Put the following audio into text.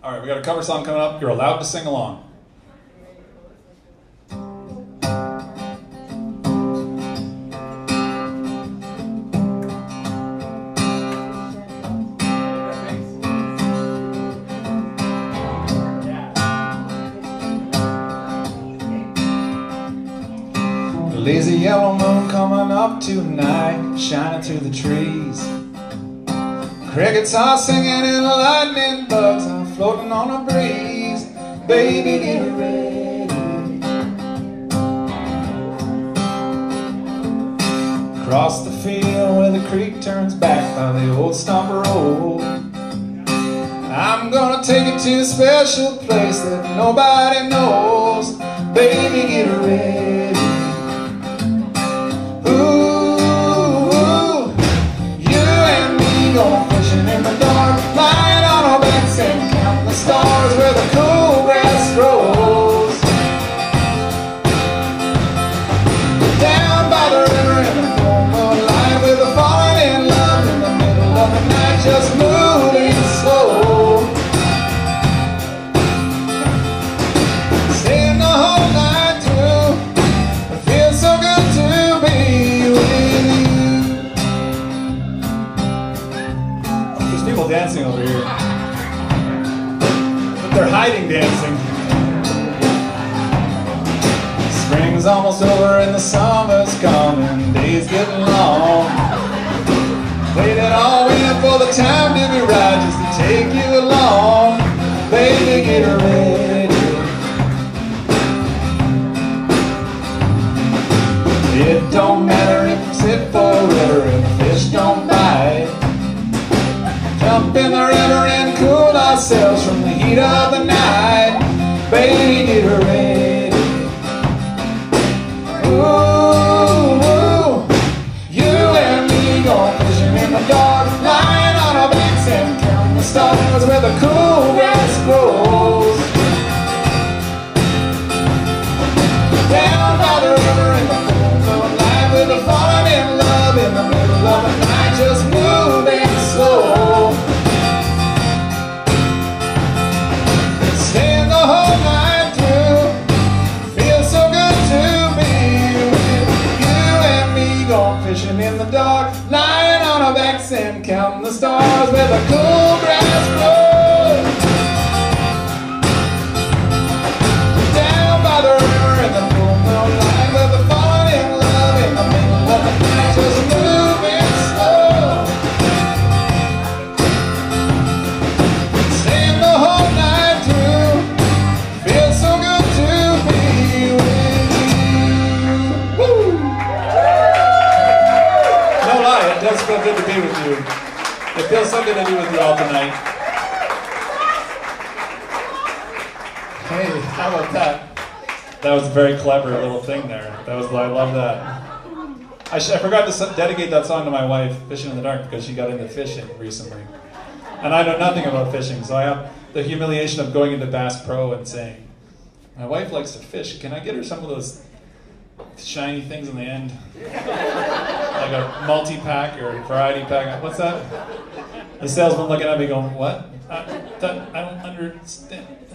All right, we got a cover song coming up. You're allowed to sing along. Lazy yellow moon coming up tonight, shining through the trees. Crickets are singing and lightning bugs are floating on a breeze. Baby, get ready. Across the field where the creek turns back by the old stump road, I'm gonna take you to a special place that nobody knows. Baby, get ready. Ooh, you and me going fishing in the dark, lying on our backs and counting the stars where the cool grass grows. Down by the river in the full moonlight, with a falling in love in the middle of the night, just moving slow. Staying the whole night through, it feels so good to be with you. There's people dancing over here, but they're hiding dancing. Spring's almost over and the summer's coming, days getting long. Played it all in for the time to be right, just to take you along. Baby, get ready. It don't matter if we sit forever and the fish don't bite. Jump in the river and cool ourselves from the heat of the night. Baby, get ready. Ooh, you and me going fishing in the dark, lying on our backs and counting the stars where the cool grass grows. Down by the river in the full moonlight, with a falling in love in the middle of the night, just moving slow. Staying the whole night through, feels so good to be with you and me going fishing in the dark, lying on our backs and counting the stars where the cool grass grows. Down by the river in the full moonlight, with a falling in love in the middle of the night, just moving slow. Staying the whole night through, feels so good to be with you. Woo! No lie, it does feel good to be with you. It feels so good to be with you all tonight. Hey, how about that? That was a very clever little thing there. I love that. I forgot to dedicate that song to my wife, Fishin in the Dark, because she got into fishing recently. And I know nothing about fishing, so I have the humiliation of going into Bass Pro and saying, my wife likes to fish, can I get her some of those shiny things in the end? Like a multi-pack or a variety pack. What's that? The salesman looking at me going, what? I don't understand.